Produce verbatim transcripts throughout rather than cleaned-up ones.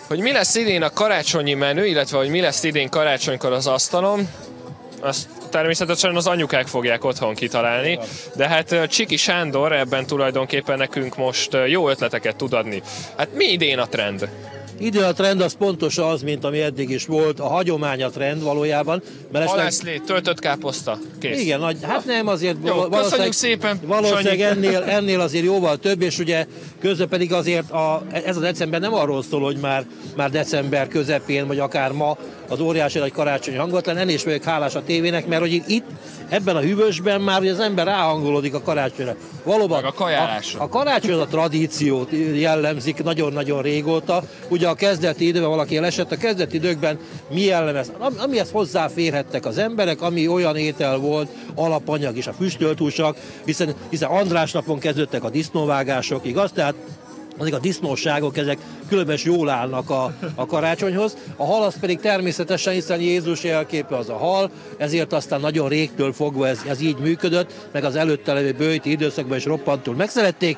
Hogy mi lesz idén a karácsonyi menü, illetve hogy mi lesz idén karácsonykor az asztalon, azt természetesen az anyukák fogják otthon kitalálni, de hát Csiki Sándor ebben tulajdonképpen nekünk most jó ötleteket tud adni. Hát mi idén a trend? Idén a trend az pontosan az, mint ami eddig is volt, a hagyomány a trend valójában. Halászlé, töltött káposzta, kész. Igen, nagy, hát nem azért jó, valószínűleg szépen. Valószínűleg ennél, ennél azért jóval több, és ugye közben pedig azért a, ez a december nem arról szól, hogy már, már december közepén, vagy akár ma az óriási nagy karácsonyi hangulat, ennél is vagyok hálás a tévének, mert hogy itt ebben a hűvösben már az ember ráhangolódik a karácsonyra. Valóban a kajálásra. A, a karácsony a tradíciót jellemzik nagyon-nagyon régóta. Ugye a kezdeti időben valaki elesett, a kezdeti időkben mi jellemez? Amihez hozzáférhettek az emberek, ami olyan étel volt, alapanyag és a füstöltúsak, hiszen, hiszen András napon kezdődtek a disznóvágások, igaz? Tehát azok a disznóságok, ezek különben jól állnak a, a karácsonyhoz. A hal az pedig természetesen, hiszen Jézus jelképe az a hal, ezért aztán nagyon régtől fogva ez, ez így működött, meg az előtte levő bőti időszakban is roppantul megszerették.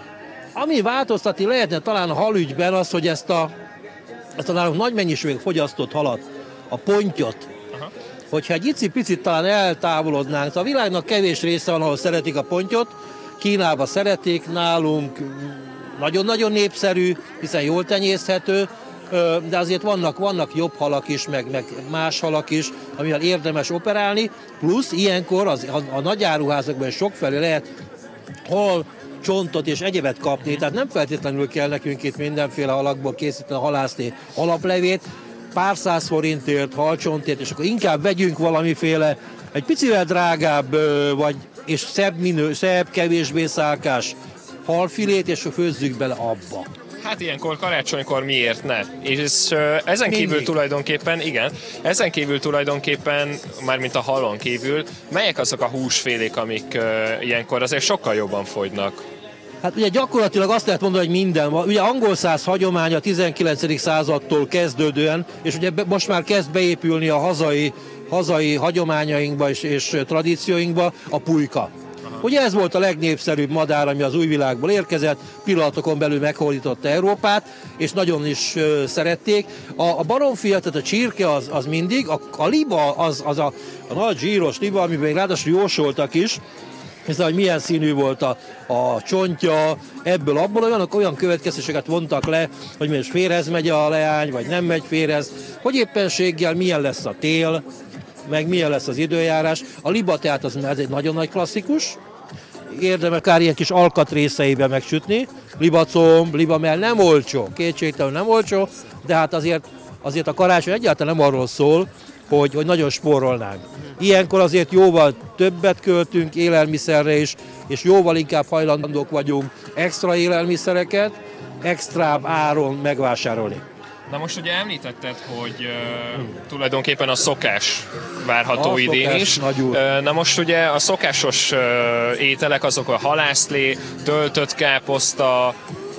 Ami változtatni lehetne talán a halügyben az, hogy ezt a, ezt a nálunk nagy mennyiségű fogyasztott halat, a pontyot, aha, hogyha egy icipicit talán eltávolodnánk, a világnak kevés része van, ahol szeretik a pontyot, Kínában szeretik, nálunk nagyon-nagyon népszerű, hiszen jól tenyészthető, de azért vannak, vannak jobb halak is, meg, meg más halak is, amivel érdemes operálni, plusz ilyenkor az, a, a nagyáruházakban sokfelé lehet hal, csontot és egyebet kapni, tehát nem feltétlenül kell nekünk itt mindenféle halakból készíteni a halászlé alaplevét, pár száz forintért, halcsontért, és akkor inkább vegyünk valamiféle egy picivel drágább, vagy és szebb, minő, szebb kevésbé szálkás halfilét, és főzzük bele abba. Hát ilyenkor karácsonykor miért ne? És ezen kívül Mindig. tulajdonképpen, igen, ezen kívül tulajdonképpen, mármint a halon kívül, melyek azok a húsfélék, amik uh, ilyenkor azért sokkal jobban fogynak? Hát ugye gyakorlatilag azt lehet mondani, hogy minden van. Ugye angol száz hagyomány a tizenkilencedik századtól kezdődően, és ugye most már kezd beépülni a hazai, hazai hagyományainkba és, és tradícióinkba a pulyka. Ugye ez volt a legnépszerűbb madár, ami az új világból érkezett, pillanatokon belül meghódította Európát, és nagyon is uh, szerették. A, a baromfia, tehát a csirke az, az mindig, a, a liba az, az a, a nagy zsíros liba, amiben még ráadásul jósoltak is, hiszen hogy milyen színű volt a, a csontja, ebből abból olyan, olyan következtetéseket vontak le, hogy most férhez megy a leány, vagy nem megy férhez, hogy éppenséggel milyen lesz a tél, meg milyen lesz az időjárás. A liba tehát az, ez egy nagyon nagy klasszikus, érdemes akár ilyen kis alkatrészeiben megsütni. Libacomb, libamell nem olcsó, kétségtelenül nem olcsó, de hát azért, azért a karácsony egyáltalán nem arról szól, hogy, hogy nagyon spórolnánk. Ilyenkor azért jóval többet költünk élelmiszerre is, és jóval inkább hajlandók vagyunk extra élelmiszereket, extrább áron megvásárolni. Na most ugye említetted, hogy uh, tulajdonképpen a szokás várható a idén szokás, is. Uh, na most ugye a szokásos uh, ételek azok a halászlé, töltött káposzta,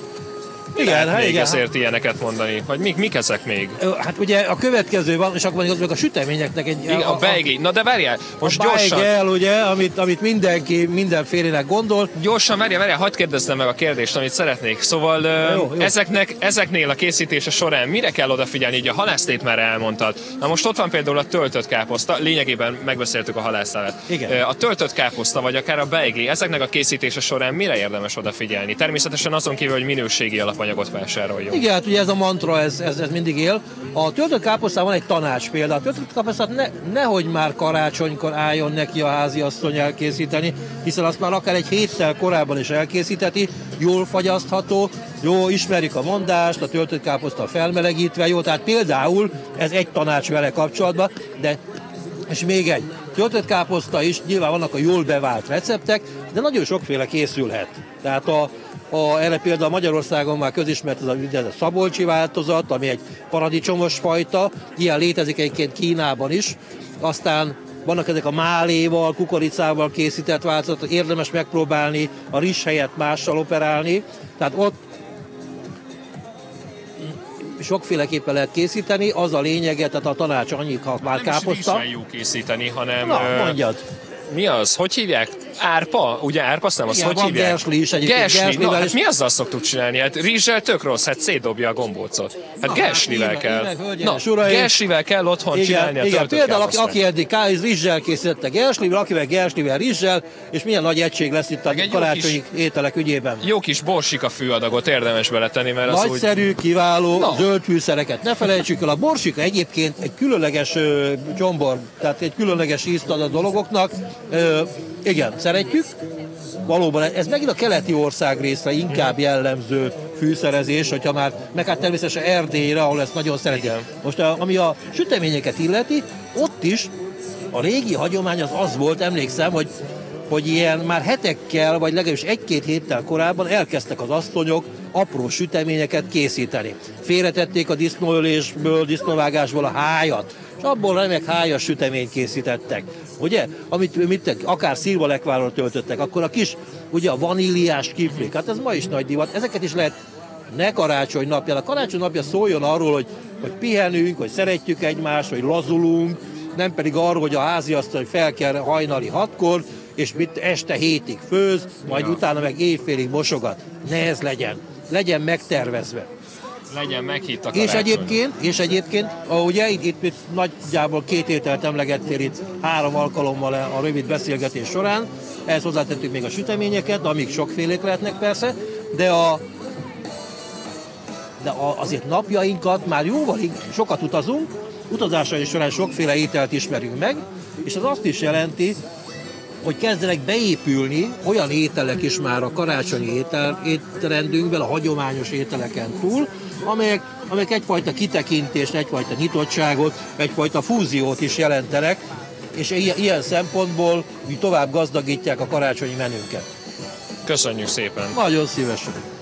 igen, lehet hát még igen. Ezért ilyeneket mondani? Vagy mik, mik ezek még? Hát ugye a következő van, és akkor még a süteményeknek egy... Igen, a, a beigé. Na de várjál, most a gyorsan... A ugye, amit, amit mindenki, mindenfélének gondol. Gyorsan, várjál, várjál, hadd kérdezzem meg a kérdést, amit szeretnék. Szóval jó, jó. Ezeknek, ezeknél a készítése során mire kell odafigyelni? Így a halászlét már elmondtad. Na most ott van például a töltött káposzta, lényegében megbeszéltük a halászlát. Igen. A töltött káposzta, vagy akár a beigé, ezeknek a készítése során mire érdemes odafigyelni? Természetesen azon kívül, hogy minőségi alapanyagot vásároljon. Igen, hát ugye ez a mantra, ez, ez, ez mindig él. A töltött káposztában van egy tanács például. A töltött káposztát ne, nehogy már karácsonykor álljon neki a háziasszony elkészíteni, hiszen azt már akár egy héttel korábban is elkészíteti, jól fagyasztható, jó, ismerjük a mondást, a töltött káposzta felmelegítve, jó, tehát például ez egy tanács vele kapcsolatban, de és még egy, töltött káposzta is, nyilván vannak a jól bevált receptek, de nagyon sokféle készülhet. Tehát a A, erre például Magyarországon már közismert ez a, ez a szabolcsi változat, ami egy paradicsomos fajta, ilyen létezik egyébként Kínában is. Aztán vannak ezek a máléval, kukoricával készített változatok, érdemes megpróbálni a rizs helyett mással operálni. Tehát ott sokféleképpen lehet készíteni, az a lényege, tehát a tanács annyi, ha már káposzta. Nem is rizssel jó készíteni, hanem... Na, mondjad. Mi az? Hogy hívják? Árpa? Ugye árpa, azt nem azt, Igen, hogy van hívják? gersli is egyébként. Gersli, Gerslivel na, hát is. mi azzal szoktuk csinálni? Hát rizssel tök rossz, hát szétdobja a gombócot. Hát Na, gerslivel hát kell. íme, íme, hölgyeim Na, és uraim. gerslivel kell otthon Igen, csinálni a igen. töltött Például aki, káposztát. aki eddig káz rizssel készítette gerslivel, akivel gerslivel rizssel, és milyen nagy egység lesz itt a Meg egy jó karácsonyi ételek ügyében. Jó kis borsika fűadagot érdemes beletenni, mert az úgy... Nagyszerű, kiváló, Na. zöld fűszereket. Ne felejtsük el, a borsika egyébként egy különleges ö, csombor, tehát egy különleges ízt ad a dolgoknak. Ö, igen, szeretjük. Valóban ez megint a keleti országrészre inkább jellemző fűszerezés, hogyha már, meg hát természetesen Erdélyre, ahol ezt nagyon szeretik. Igen. Most a, ami a süteményeket illeti, ott is a régi hagyomány az az volt, emlékszem, hogy hogy ilyen már hetekkel, vagy legalábbis egy-két héttel korábban elkezdtek az asszonyok apró süteményeket készíteni. Félretették a disznóölésből, disznóvágásból a hájat, és abból remek hájas süteményt készítettek. Ugye? Amit mit, akár szilvalekváról töltöttek, akkor a kis, ugye a vaníliás kiflik, hát ez ma is nagy divat, ezeket is lehet ne karácsony napján. A karácsony napja szóljon arról, hogy, hogy pihenünk, hogy szeretjük egymást, hogy lazulunk, nem pedig arról, hogy a háziasszony fel kell hajnali hatkor, és mit este hétig főz, majd Ja. utána meg éjfélig mosogat. Ne ez legyen. Legyen megtervezve. Legyen meghitt a És karácsony. egyébként, és egyébként, ugye itt, itt, itt nagyjából két ételt emlegettél itt három alkalommal a rövid beszélgetés során, ehhez hozzátettük még a süteményeket, amik sokfélék lehetnek persze, de a de a, azért napjainkat már jóval sokat utazunk, utazásaink során sokféle ételt ismerünk meg, és az azt is jelenti, hogy kezdenek beépülni olyan ételek is már a karácsonyi étel, étrendünkben, a hagyományos ételeken túl, amelyek, amelyek egyfajta kitekintést, egyfajta nyitottságot, egyfajta fúziót is jelentenek, és ilyen, ilyen szempontból tovább gazdagítják a karácsonyi menünket. Köszönjük szépen! Nagyon szívesen!